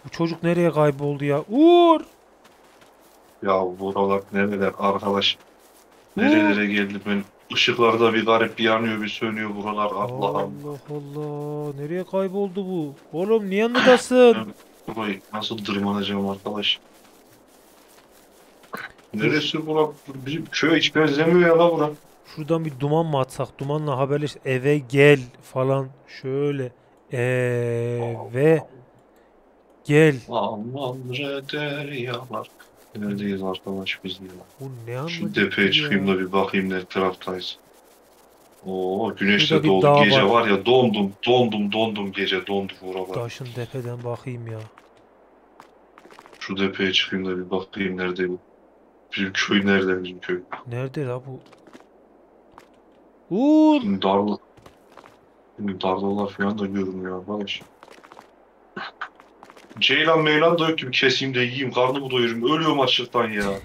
Bu çocuk nereye kayboldu ya? Uğur! Ya buralar nereler arkadaş? Uğur! Nerelere geldi ben? Işıklarda bir garip bir yanıyor bir sönüyor buralar. Allah Allah. Allah Allah. Nereye kayboldu bu? Oğlum niye yanındasın? Ben burayı nasıl tırmanacağım arkadaş? Dur. Neresi bura? Bizim köye hiç benzemiyor ya la bura. Şuradan bir duman mı atsak? Dumanla haberleş. Eve gel falan. Şöyle. Eve gel. Aman deryalar. Neredeyiz arkadaş biz ya? Bu ne anla Şu tepeye gitti çıkayım ya? da bir bakayım ne taraftayız. Oo güneş Şurada de bir doğdu. dağ Gece var. var ya dondum gece dondu buralar. Taşın tepeden bakayım ya. Şu tepeye çıkayım da bir bakayım nerede bu? Bizim köy nerede bizim köy? Nerede la bu? Uğur! Şimdi darlı, şimdi darlalar falan da görünmüyor arkadaş. Ceylan meylan da yok gibi keseyim de yiyeyim karnımı doyurayım. Ölüyorum açlıktan ya.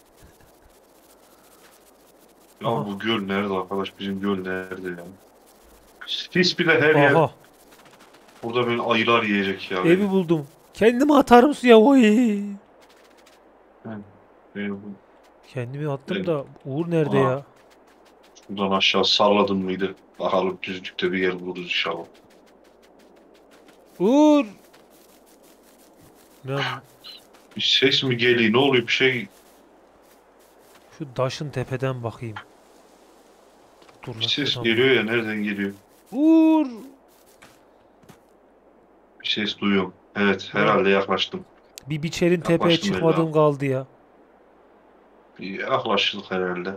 Ya Aha. bu göl nerede arkadaş? Bizim göl nerede ya? Sis bile her yer. Aha. Burada beni ayılar yiyecek ya beni. Evi buldum. Kendimi atarım suya. Oy. Ben, ben, Kendimi attım ben, da Uğur nerede aha, ya? şuradan aşağı salladım mıydı? Bakalım düzlükte bir yer buluruz inşallah. Uğur! Lan Bir ses mi geliyor? Ne oluyor? Bir şey, şu taşın tepeden bakayım. Dur bir lan ses şuradan geliyor bak. ya nereden geliyor? Uğur! Bir ses duyuyorum. Evet Lan herhalde yaklaştım. bir biçerin tepeye Yaklaştım çıkmadığım Ela. kaldı ya. Bir yaklaştık herhalde.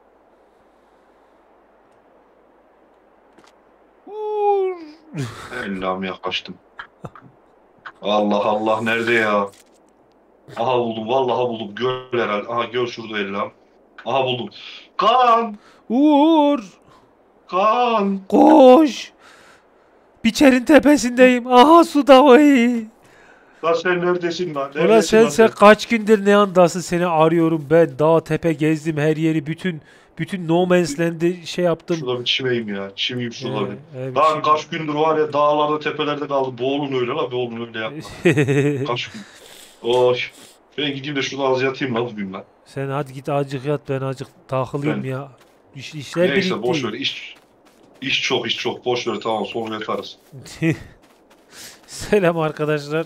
Uğur! Ellam yaklaştım. Allah Allah nerede ya? Aha buldum vallahi buldum. Göl herhalde. Aha göl şurada Ellam. Aha buldum. Kan! Uğur! Kan! Koş! Biçerin tepesindeyim. Aha suda oy! Lan sen neredesin lan? Ulan Neredesin sen lan sen? kaç gündür ne yandasın, seni arıyorum ben. Dağ tepe gezdim her yeri, bütün No Man's Land'i şey yaptım. Şurada bir çimeyim ya. Çimeyim şurada bir. Bir Lan şey. kaç gündür var ya dağlarda tepelerde kaldı. Boğulun öyle la. Boğulun öyle yapma. Kaç gün. Oy. Ben gideyim de şurada az yatayım la bugün lan. Sen hadi git azıcık yat, ben azıcık takılayım Ben ya. İşler neyse boş birikti. ver. İş çok. Boş ver tamam sonra yatarız. Selam arkadaşlar.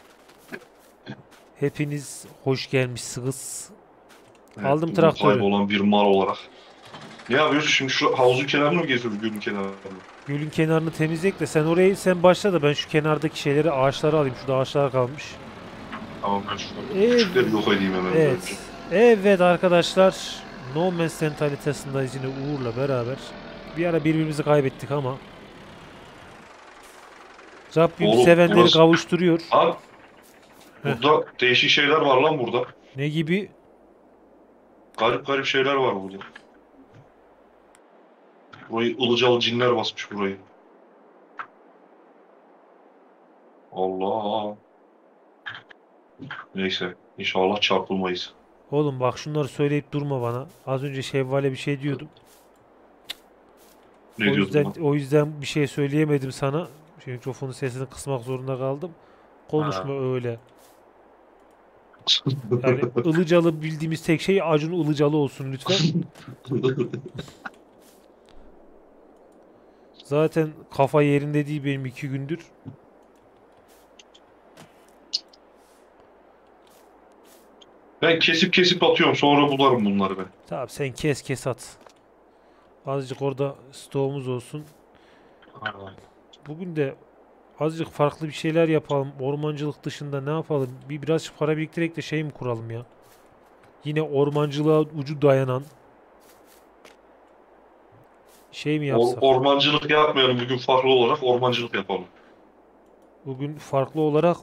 Hepiniz hoş gelmişsiniz. Evet, Aldım bugün traktörü. kaybolan bir mal olarak. Ne yapıyorsun şimdi şu havuzun kenarını mı geziyoruz gölün kenarını? Gölün kenarını temizleyek de sen başla da ben şu kenardaki şeyleri, ağaçları alayım. Şurada ağaçlar kalmış. Tamam ben şurada Ev, küçükleri yok edeyim hemen bir önce. evet. Evet arkadaşlar. No Man's Land haritasındayız yine Uğur'la beraber. Bir ara birbirimizi kaybettik ama Rabbim Oğlum sevenleri burası... kavuşturuyor. Ha Heh. burada değişik şeyler var lan burada. Ne gibi? Garip garip şeyler var burada. Burayı ılıcalı cinler basmış burayı. Allah. Neyse inşallah çarpılmayız. Oğlum bak şunları söyleyip durma bana. Az önce Şevval'e bir şey diyordum. Ne diyordun lan? O yüzden bir şey söyleyemedim sana. Şu mikrofonun sesini kısmak zorunda kaldım. Ha. Konuşma öyle. Yani Ilıcalı bildiğimiz tek şey Acun Ilıcalı olsun lütfen. Zaten kafa yerinde değil benim 2 gündür. Ben kesip kesip atıyorum sonra bularım bunları ben. Tamam sen kes at. Azıcık orada stoğumuz olsun. Ha. Bugün de azıcık farklı bir şeyler yapalım. Ormancılık dışında ne yapalım? Biraz para biriktirerek de şey mi kuralım ya? Yine ormancılığa ucu dayanan şey mi yapsak? Ormancılık yapmayalım bugün farklı olarak ormancılık yapalım. Bugün farklı olarak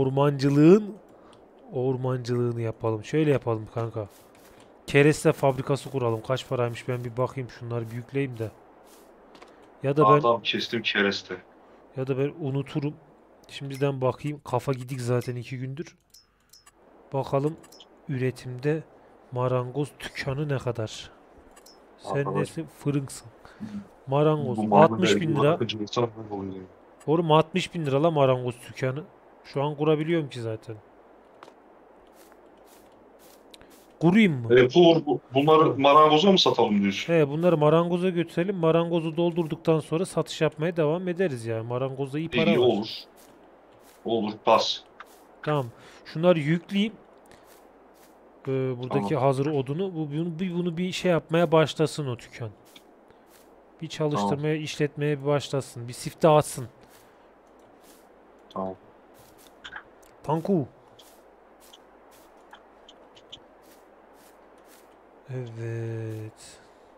ormancılığını yapalım. Şöyle yapalım kanka. Kereste fabrikası kuralım. Kaç paraymış ben bir bakayım, şunları büyükleyeyim de. Ya da ben Adam kestim kereste. ya da ben unuturum. Şimdiden bakayım. Kafa gidik zaten 2 gündür. Bakalım üretimde marangoz dükkanı ne kadar? Sen Arkadaş nesin? Fırınsın. Marangoz bu malın 60 bin verdiği lira. bakınca insan ne oluyor? Oğlum 60 bin lira la marangoz dükkanı. Şu an kurabiliyorum ki zaten. Kurayım mı? Bunları Hı. marangoza mı satalım diyorsun? He, bunları marangoza götürelim. Marangozu doldurduktan sonra satış yapmaya devam ederiz yani. Marangozda iyi İyi para var. olur. Olur pas. Tamam. Şunları yükleyeyim. Tamam. Buradaki hazır odunu. Bunu bir şey yapmaya başlasın o dükkan. Bir Tamam. çalıştırmaya, işletmeye bir başlasın. Bir siftah atsın. Tamam. Tanku. Evet.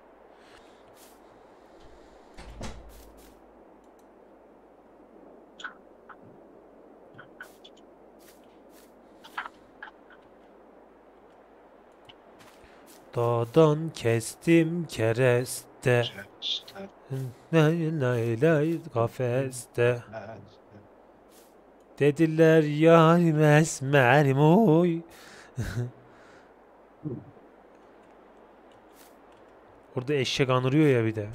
Dağdan kestim kereste. İşte. Lay lay lay kafeste. Dediler yarim esmerim oy. Orada eşek anırıyor ya bir de.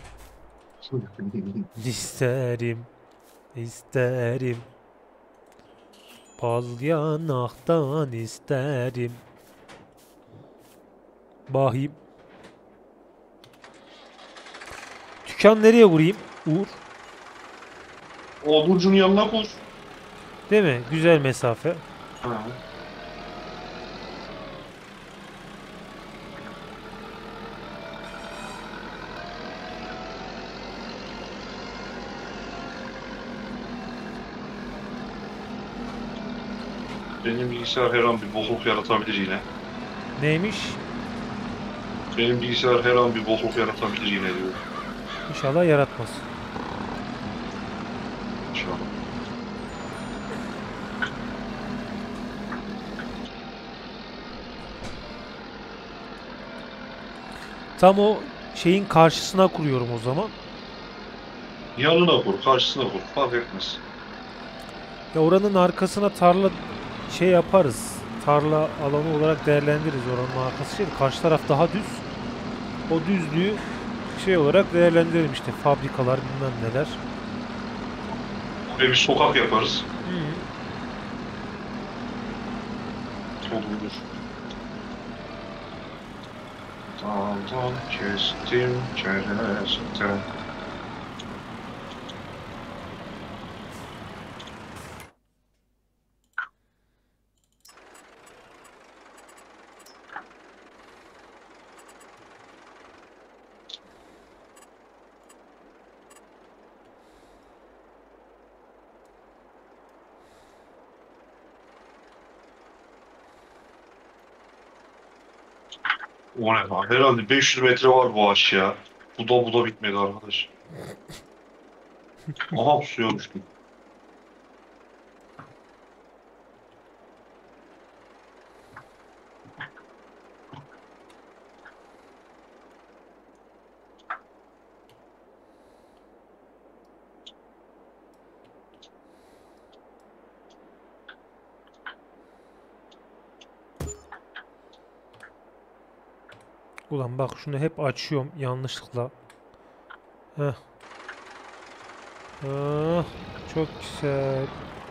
İsterim, isterim. Bal yanaktan isterim. Bahim. Dükkan nereye vurayım? Uğur. O Burcu'nun yanına koş. Değil mi? Güzel mesafe. Ha. Benim bilgisayar her an bir bokluk yaratabilir yine. Neymiş? Benim bilgisayar her an bir bokluk yaratabilir yine diyor. İnşallah yaratmaz. İnşallah. Tam o şeyin karşısına kuruyorum o zaman. Yanına kur, karşısına kur. Fark etmez. Ya oranın arkasına tarla şey yaparız. Tarla alanı olarak değerlendiririz oranın arkası şey. Karşı taraf daha düz. O düzlüğü şey olarak değerlendirelim işte fabrikalar bilmem neler. Buraya bir sokak yaparız. Hı. Olur. Dağdan kestim kereste. O ne lan? Herhalde 500 metre var bu ağaç ya. Bu da bitmedi arkadaş. Aha suya düştüm. Ulan bak şunu hep açıyorum yanlışlıkla. Heh. Ah, çok güzel.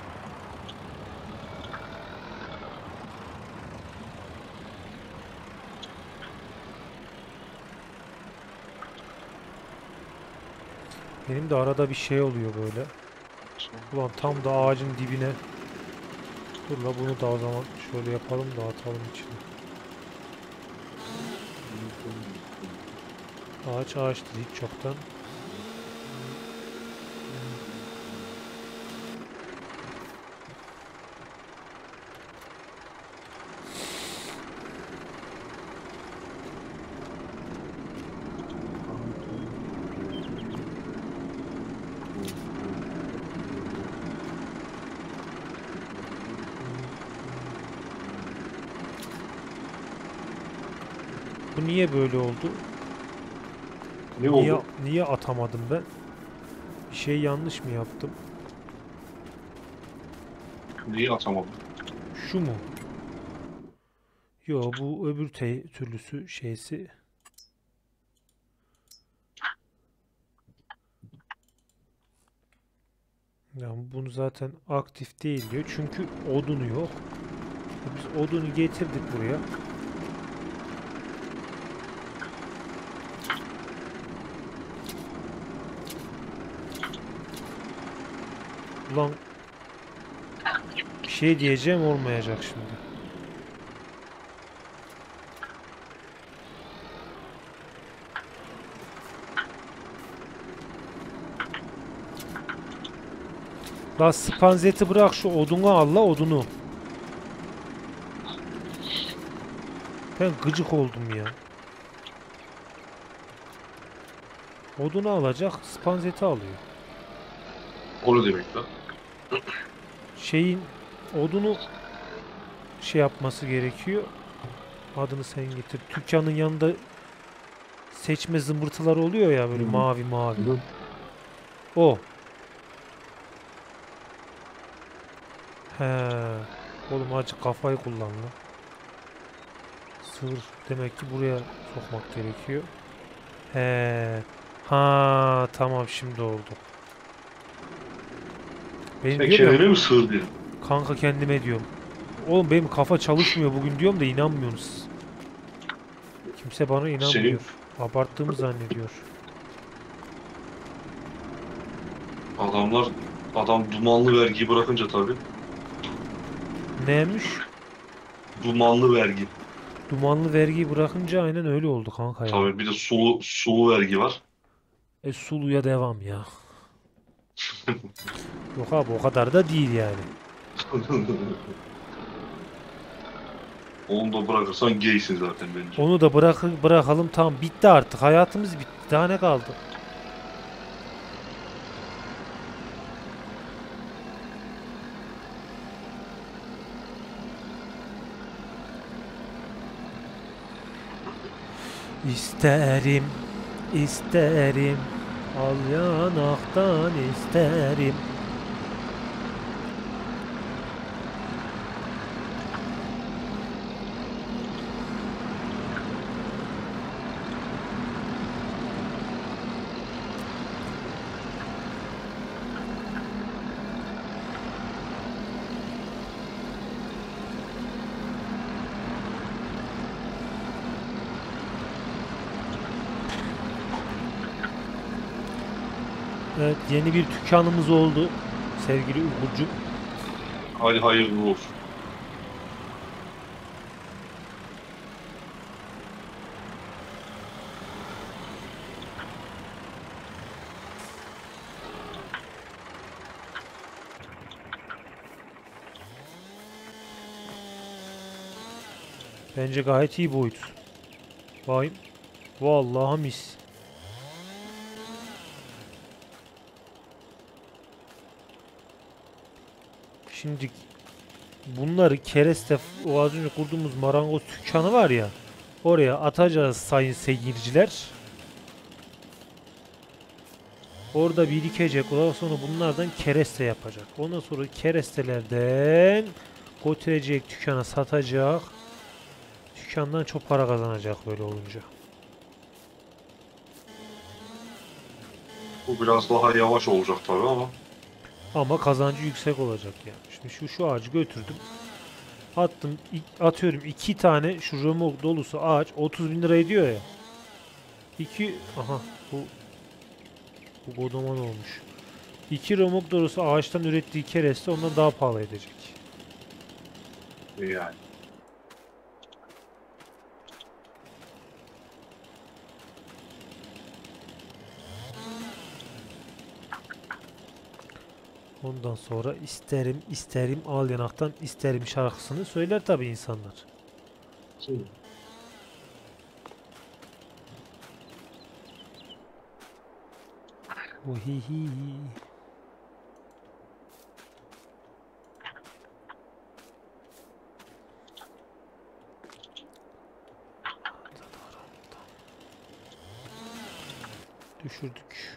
Benim de arada bir şey oluyor böyle. Ulan tam da ağacın dibine. Dur la bunu da o zaman şöyle yapalım da atalım içine. Ağaç ağaç dedik çoktan. Bu niye böyle oldu? Ne Niye oldu? niye atamadım ben? Bir şey yanlış mı yaptım? Neyi atamadım? Şu mu? Yo bu öbür türlüsü şeysi. Yani bunu zaten aktif değil diyor. Çünkü odunu yok. Biz odunu getirdik buraya. Ulan bir şey diyeceğim olmayacak şimdi. La spanzeti bırak şu odunu al la odunu. Ben gıcık oldum ya. Odunu alacak spanzeti alıyor. O ne demek lan? Şeyin odunu şey yapması gerekiyor. Adını sen getir. Dükkanın yanında seçme zımbırtıları oluyor ya böyle mavi mavi. Hı hı. O. He. Oğlum azıcık kafayı kullan lan. Sığır demek ki buraya sokmak gerekiyor. He. Ha tamam şimdi oldu. Benim Sen diyorum ya kendine mi sığır diyorsun? kanka kendime diyorum. Oğlum benim kafa çalışmıyor bugün diyorum da inanmıyorsunuz. Kimse bana Senin inanmıyor. Abarttığımı zannediyor. adamlar adam dumanlı vergiyi bırakınca tabii. Neymiş? Dumanlı vergi. Dumanlı vergiyi bırakınca aynen öyle oldu kanka ya. Tabii bir de sulu vergi var. Suluya devam ya. Yok abi o kadar da değil yani. Onu da bırakırsan gaysin zaten bence. Onu da bırakalım tamam bitti artık. Hayatımız bitti. Daha ne kaldı? İsterim, isterim. Al yanaktan isterim. Evet yeni bir dükkanımız oldu. Sevgili Uğurcuğum. Hadi hayırlı olsun. Bence gayet iyi boyut. Vay. Vallahi mis. Şimdi bunları kereste o az önce kurduğumuz marangoz dükkanı var ya oraya atacağız sayın seyirciler. Orada birikecek. Ondan sonra bunlardan kereste yapacak. Ondan sonra kerestelerden götürecek dükkana satacak. Dükkandan çok para kazanacak böyle olunca. Bu biraz daha yavaş olacak tabii ama. Ama kazancı yüksek olacak yani. Şimdi şu ağacı götürdüm. Attım, atıyorum iki tane şu römork dolusu ağaç 30 bin lira ediyor ya. İki, aha bu kodaman olmuş. İki römork dolusu ağaçtan ürettiği kereste ondan daha pahalı edecek. Yani. Ondan sonra isterim isterim al yanaktan isterim şarkısını söyler tabi insanlar. Uhihi. Düşürdük.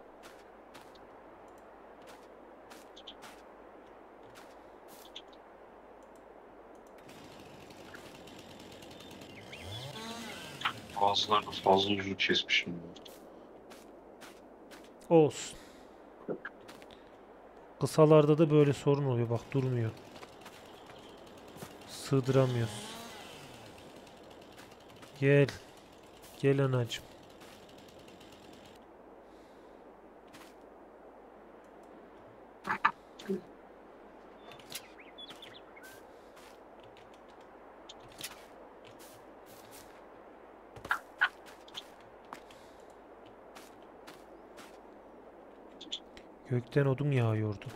Bazılarını fazla uzun kesmişim. Olsun. Kısalarda da böyle sorun oluyor. Bak durmuyor. Sığdıramıyoruz. Gel. Gel anacığım. Gökten odun yağıyordu.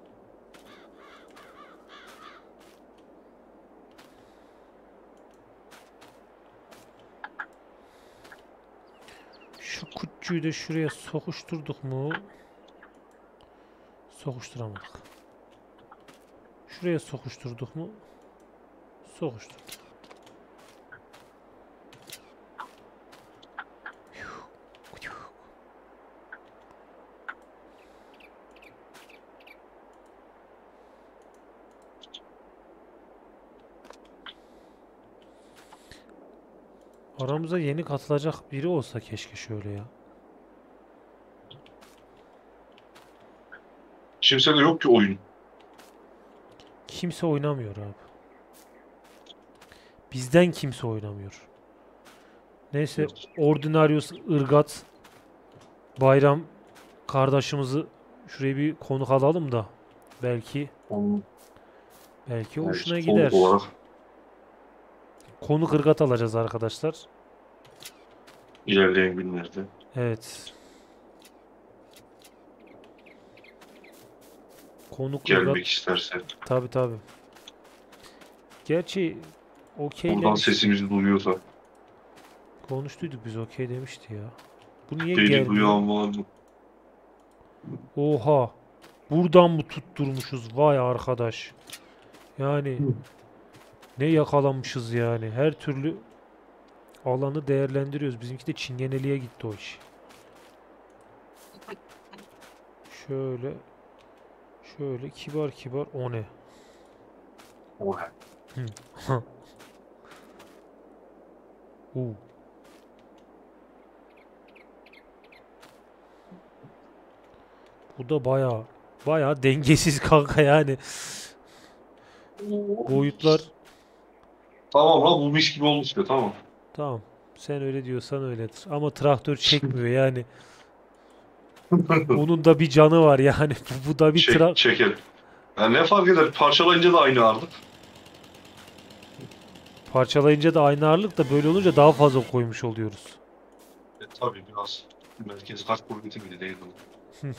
Şu kutçuyu da şuraya sokuşturduk mu? Sokuşturamadık. Şuraya sokuşturduk mu? Sokuşturduk. Aramıza yeni katılacak biri olsa keşke şöyle ya. Kimse de yok ki oyun. Kimse oynamıyor abi. Bizden kimse oynamıyor. Neyse, Ordinarius, Irgat, Bayram kardeşimizi şuraya bir konuk alalım da belki Onun hoşuna evet, gider. konuk olarak Konuk Irgat alacağız arkadaşlar. ilerleyen günlerde. Evet. Konuk Gelmek Irgat, isterse. tabi. Gerçi okey Buradan demişti. sesimizi duyuyorsa. Konuştuyduk biz, okey demişti ya. Bu niye Beni gelmiyor? duyan var mı? Oha. Buradan mı tutturmuşuz? Vay arkadaş. Yani ne yakalanmışız yani. Her türlü alanı değerlendiriyoruz. Bizimki de çingeneliğe gitti o iş. Şöyle. Şöyle kibar kibar. O ne? O ne? Hı. Oo. Bu da baya dengesiz kanka yani. Boyutlar. Tamam lan bu mis gibi oldu işte tamam. Tamam. Sen öyle diyorsan öyledir. Ama traktör çekmiyor yani. Onun da bir canı var yani. Bu da bir Çekelim. Yani ne fark eder? Parçalayınca da aynı ağırlık. parçalayınca da aynı ağırlık da böyle olunca daha fazla koymuş oluyoruz. Tabii biraz merkez kaç kuvveti bile değil bu. Hı.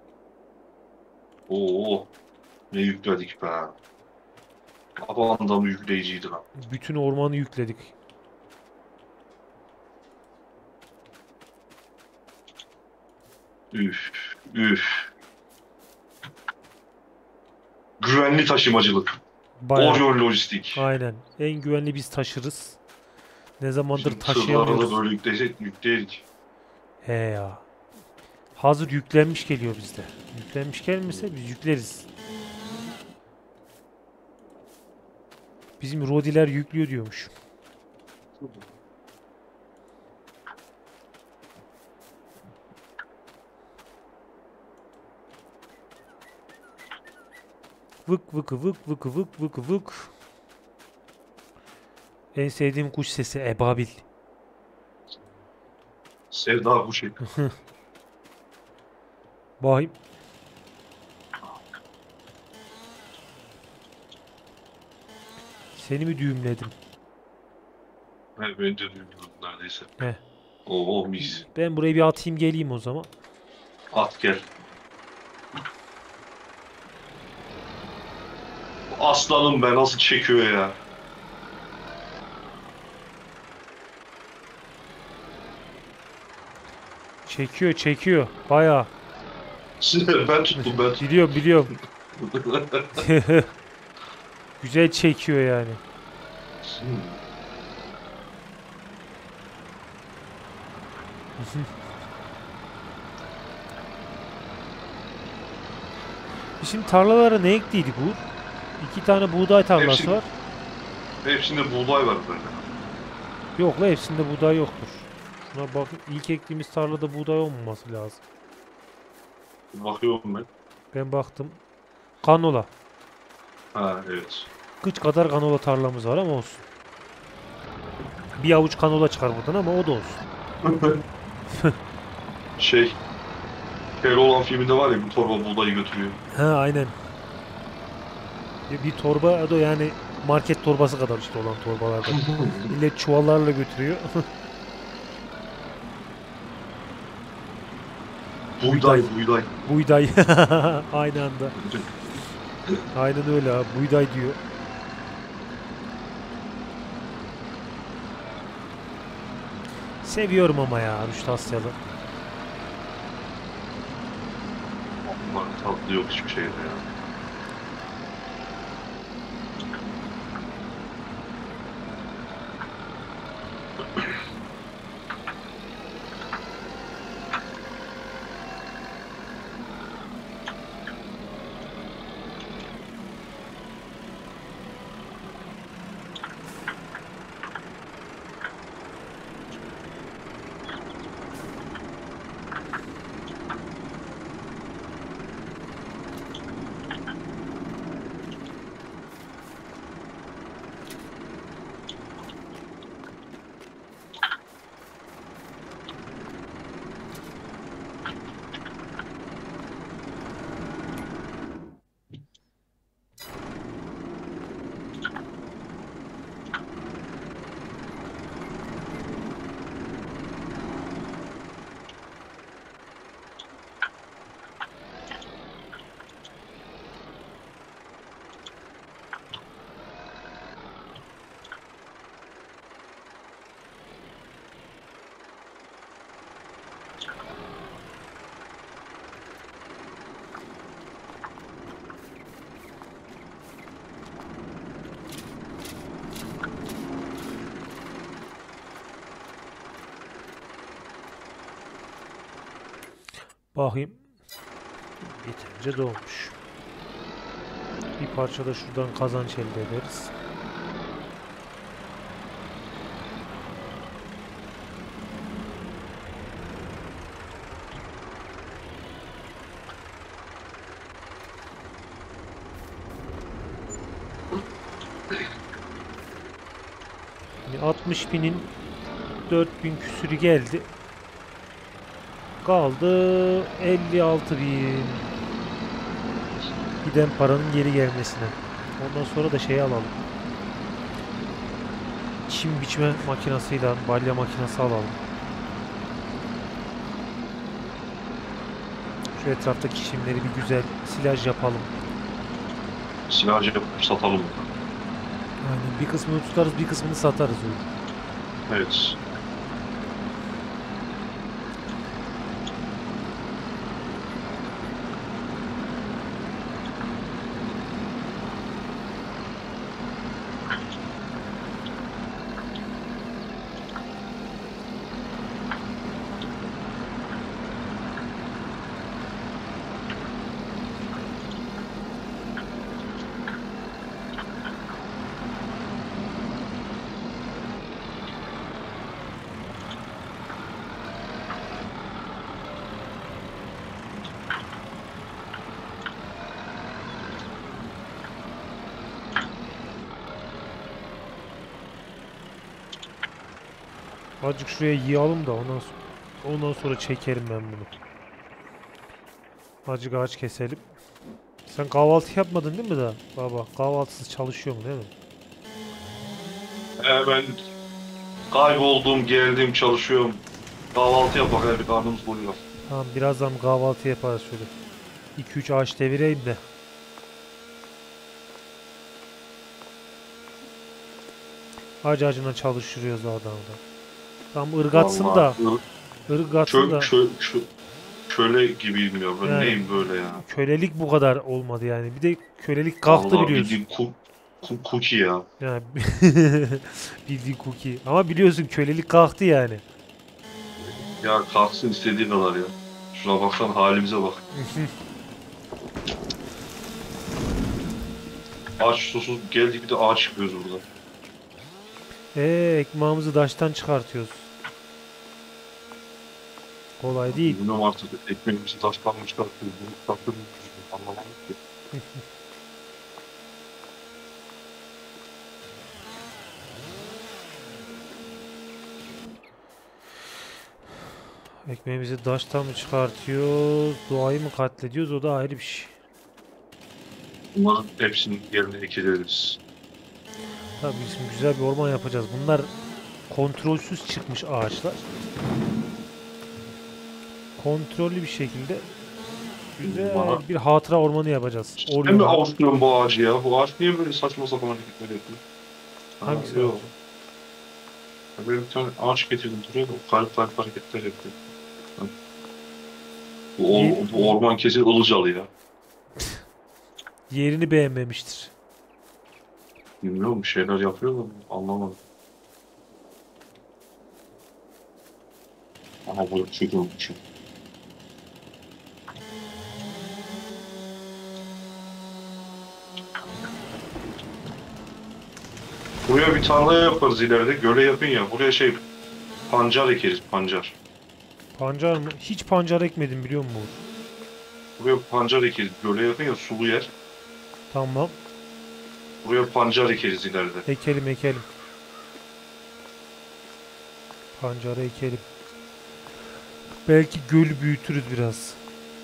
Oo, ne yükledik be. Babam mı yükleyiciydi lan. Bütün ormanı yükledik. Üf, üf. Güvenli taşımacılık. Bayağı. Orion Lojistik. Aynen. En güvenli biz taşırız. Ne zamandır Bizim tırları taşıyamıyoruz. da böyle yükleydik. He ya. Hazır yüklenmiş geliyor bizde. Yüklenmiş gelmese biz yükleriz. Bizim Rodiler yüklüyor diyormuş. Vık vık vık vık vık vık vık. En sevdiğim kuş sesi ebabil. Sevda bu şey. Bahim. Seni mi düğümledim? Ben de duyuyorum neredeyse. Heh. Oo mis. Ben burayı bir atayım geleyim o zaman. At gel. Aslanım be nasıl çekiyor ya. Çekiyor. Bayağı. Ben tuttum. Biliyorum. Güzel çekiyor yani. Şimdi tarlalara ne ektiydik bu? 2 tane buğday tarlası var. Hepsinde buğday var böyle. Yok la, hepsinde buğday yoktur. Şuna bak, ilk ektiğimiz tarlada buğday olmaması lazım. Bakıyorum ben. Ben baktım. Kanola. Ha evet. Kıç kadar kanola tarlamız var ama olsun. Bir avuç kanola çıkar buradan ama o da olsun. Şey, Keloğlan filminde var ya bir torba buğdayı götürüyor. Ha aynen. Bir torba da yani market torbası kadar işte olan torbalardan. Millet çuvallarla götürüyor. Buğday. Buğday, buğday. Buğday. Aynı anda. Aynen öyle abi. Buğday diyor. Seviyorum ama ya Rüştü Asyalı. Bunların tatlı yok hiçbir şeyde ya. Bakayım. Yeterince dolmuş. Bir parça da şuradan kazanç elde ederiz. Şimdi 60 binin 4000 küsürü geldi. Kaldı 56 bin. Giden paranın geri gelmesine. Ondan sonra da şeyi alalım. Çim biçme makinasıyla balya makinası alalım. Şu etraftaki çimleri bir güzel silaj yapalım. Silahcı yapıp satalım. Yani bir kısmını tutarız, bir kısmını satarız öyle. Evet. Azıcık şuraya yığalım da ondan sonra çekerim ben bunu. Azıcık ağaç keselim. Sen kahvaltı yapmadın değil mi daha? Baba kahvaltısız çalışıyor mu değil mi? Ben kayboldum, geldim, çalışıyorum. Kahvaltı yap bakayım bir karnımız doyuyor. Tamam birazdan kahvaltı yaparız şöyle. 2-3 ağaç devireyim de. Ağacı ağacına çalıştırıyoruz adamda. Tam ırgatsın da. Vallahi Irgatsın da. köle gibiyim ya. Ben Yani neyim böyle ya? kölelik bu kadar olmadı yani. Bir de kölelik kalktı Vallahi biliyorsun. bildiğin cookie ya. Yani bildiğin cookie. Ama biliyorsun kölelik kalktı yani. Ya kalksın istediği kadar ya. Şuna baksana halimize bak. Aç susuz geldik bir de ağaç çıkıyoruz burada. Ekmeğimizi taştan çıkartıyoruz. Kolay değil. Bilmiyorum artık ekmeğimizi taştan mı çıkartıyoruz, bunu çıkartıyoruz, anlamadım ki. Ekmeğimizi taştan mı çıkartıyoruz? Doğayı mı katlediyoruz? O da ayrı bir şey. Bunların hepsinin yerine ekiliriz. Tabii şimdi güzel bir orman yapacağız. Bunlar kontrolsüz çıkmış ağaçlar. Kontrollü bir şekilde Bana. güzel bir hatıra ormanı yapacağız. Sen mi Oryon'un avuçluyorsun bu ağacı ya? Bu ağaç niye böyle saçma sapan hareketler yapıyor? Ha, hangisi yok. ağacı? Ya böyle bir tane ağaç getirdim duruyor da kalp kalp hareketler yapıyor. Ha, Ye- bu orman kesin Ilıcalı ya. yerini beğenmemiştir. Bilmiyorum bir şeyler yapıyor da anlamadım. Aha burada çökü unutmuşum. Buraya bir tarla yaparız ileride. Göle yakın ya. Buraya şey pancar ekeriz pancar. Pancar mı? Hiç pancar ekmedim biliyor musun? Buraya pancar ekeriz. Göle yakın ya sulu yer. Tamam. Buraya pancar ekeriz ileride. Ekelim ekelim. Pancarı ekelim. Belki gölü büyütürüz biraz.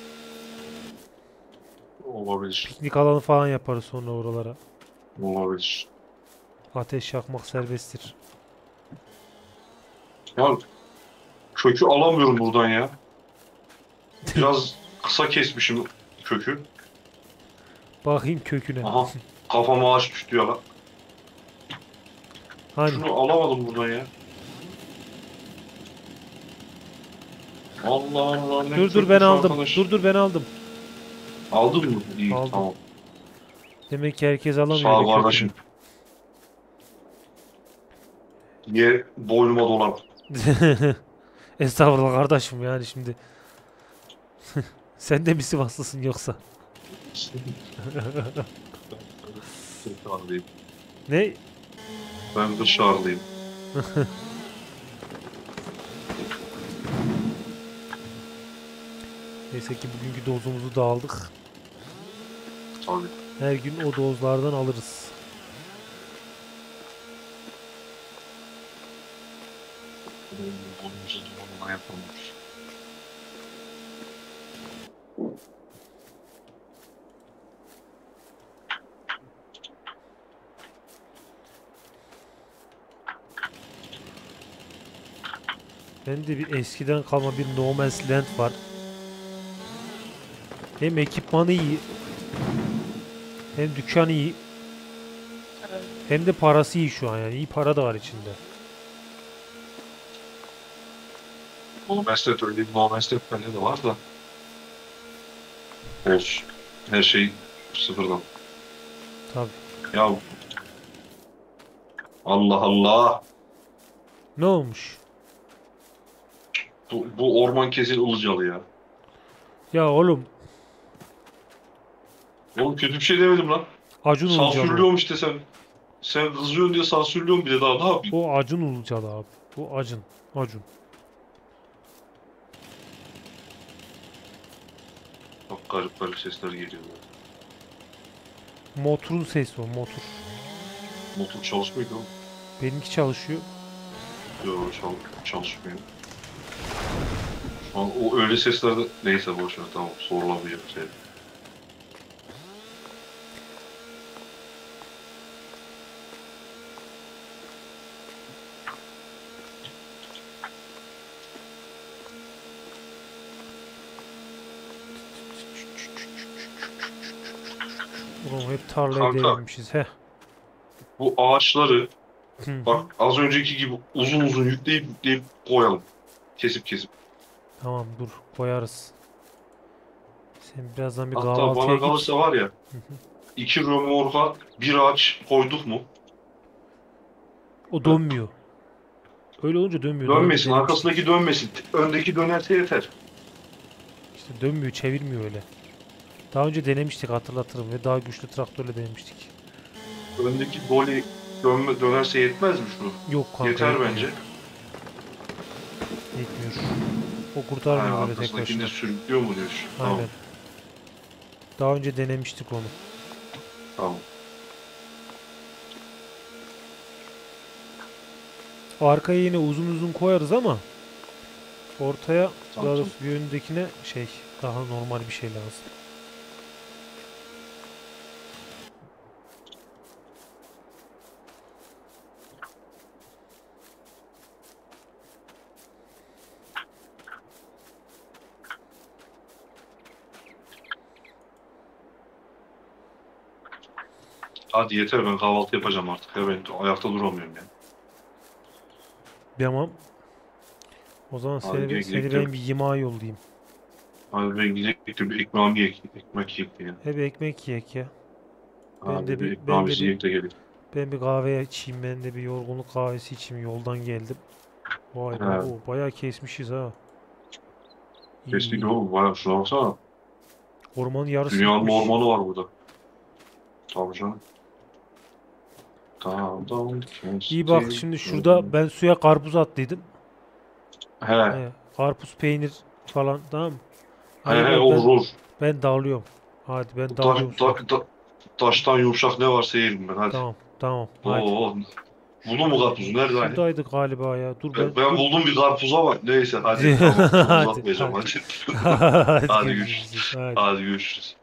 Olabilir. Piknik alanı falan yaparız sonra oralara. Olabilir. Ateş yakmak serbesttir. Ya kökü alamıyorum buradan ya. Biraz kısa kesmişim kökü. Bakayım köküne. Aha kafama ağaç düştü ya lan. Hani? Şunu alamadım buradan ya. Allah Allah ne Dur dur ben kökmüş aldım. arkadaş. Dur ben aldım. Aldın mı? İyi Aldım. tamam. Demek ki herkes alamıyor Sağ ol öyle kökünü. kardeşim. Niye boynuma dolan? Estağfurullah kardeşim yani şimdi. Sen de mi Sivaslısın yoksa? Dışarıdayım. Ne? Ben dışarıdayım. Neyse ki bugünkü dozumuzu da aldık. Tabii. Her gün o dozlardan alırız. Boynumuzu dumanla yapılmış. Bende bir eskiden kalma bir No Man's Land var. Hem ekipmanı iyi, hem dükkanı iyi, hem de parası iyi şu an yani. İyi para da var içinde. No Man's öyle bir No Man's bende de var da. Olsun. Her şey sıfırdan. Tabii. Ya Allah Allah. Ne olmuş? Bu orman kesin Ilıcalı ya. Ya oğlum, Oğlum kötü bir şey demedim lan. Acun Ilıcalı. Sansürlüyorum işte sen. Sen kızıyorsun diye sansürlüyorum bir de daha ne yapayım? O Acun Ilıcalı abi. Bu Acun. Acun. Bak garip garip sesler geliyor. Motorun sesi o, motor. Motor çalışmıyor ki oğlum. Benimki çalışıyor. Yok çalışmıyor. Şu an o öyle seslerde neyse boş ver tamam sorulamayacak şey. Ulan hep tarlaya Kanka değinmişiz. Heh. bu ağaçları Hı hı. bak az önceki gibi uzun uzun yükleyip koyalım. Kesip kesip. Tamam dur koyarız. Sen birazdan bir Hatta kahvaltıya bana git. kalırsa var ya Hı hı. 2 römorka bir ağaç koyduk mu? O dönmüyor. Öyle olunca dönmüyor. Daha önce Dönmesin denemiştik. arkasındaki dönmesin. Öndeki dönerse yeter. İşte dönmüyor, çevirmiyor öyle. Daha önce denemiştik hatırlatırım ve daha güçlü traktörle denemiştik. Öndeki dolly dönerse yetmez mi şunu? Yok kanka Yeter yetmiyor. bence. Yetmiyor. O Yani kurtarmıyor böyle tek arkasındakini başına. de sürüklüyor mu diyorsun? Aynen. Tamam. Daha önce denemiştik onu. Tamam. Arkaya yine uzun uzun koyarız ama Ortaya, daha Tamam, doğrusu bir önündekine şey, daha normal bir şey lazım. hadi yeter, ben kahvaltı yapacağım artık ya, ben ayakta duramıyorum ya. Tamam. O zaman Hadi seni gidelim ben de, bir yemeğe yollayayım. hadi ben gideyim de bir ekmeğimi yiyek, ekmek yiyek ya. He bir ekmek yiyek ya. Ben de Hadi bir bir ben ekmeğimi de bir yiyek de geleyim. ben bir kahve içeyim. Ben de bir yorgunluk kahvesi içeyim. Yoldan geldim. Vay He, baba, bayağı kesmişiz ha. İyi kesinlikle iyi. oğlum, bayağı şuna baksana. Ormanın yarısı Dünyanın bitmiş. ormanı var burada. Tabii canım. Dağdan İyi bak, kesti. şimdi şurada ben suya karpuz attıydım. He, He, karpuz, peynir falan, tamam mı? he, Hadi he, ben olur ben olur. ben dağılıyorum. Hadi ben Taş, dağılıyorum suya. taştan yumuşak ne varsa yiyelim ben, hadi. Tamam tamam hadi. Oo, buldun mu karpuzu? Nerede hani? Şuradaydı galiba ya. Dur ben Ben dur. buldum bir karpuz ama neyse, hadi tamam, çok Hadi uzatmayacağım hadi. hadi. Hadi Hadi görüşürüz. görüşürüz. Hadi. Hadi görüşürüz.